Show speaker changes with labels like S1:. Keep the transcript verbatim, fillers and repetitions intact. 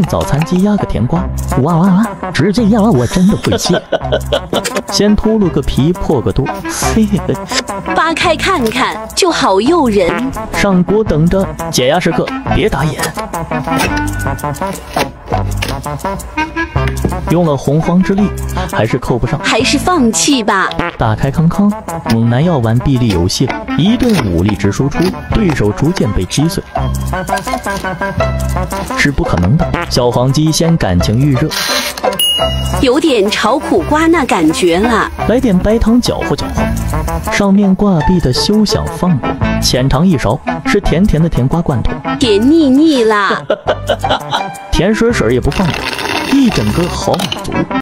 S1: 用早餐机压个甜瓜，哇哇哇！只这样我真的会切。先秃噜个皮，破个肚，嘿嘿。
S2: 扒开看看，就好诱人。
S1: 上锅等着，解压时刻，别打眼。用了洪荒之力，还是扣不上，
S2: 还是放弃吧。
S1: 打开康康，猛男要玩臂力游戏了，一顿武力值输出，对手逐渐被击碎，是不可能的。小黄鸡先感情预热，
S2: 有点炒苦瓜那感觉了，
S1: 来点白糖搅和搅和。上面挂壁的休想放过，浅尝一勺，是甜甜的甜瓜罐头，
S2: 甜腻腻啦，
S1: 甜水水也不放过，一整个好满足。